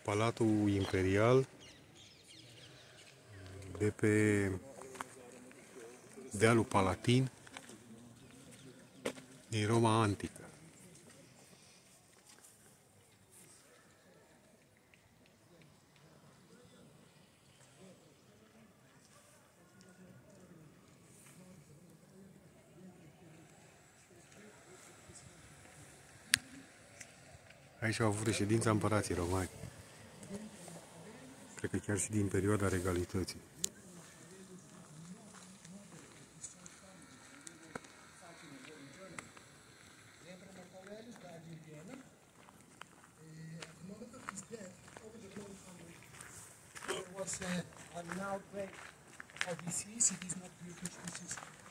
Palatul Imperial de pe dealul Palatin din Roma antică. Aici au avut reședința împărații romani. Cred că chiar și din perioada regalității. An outbreak of disease. It is not British disease.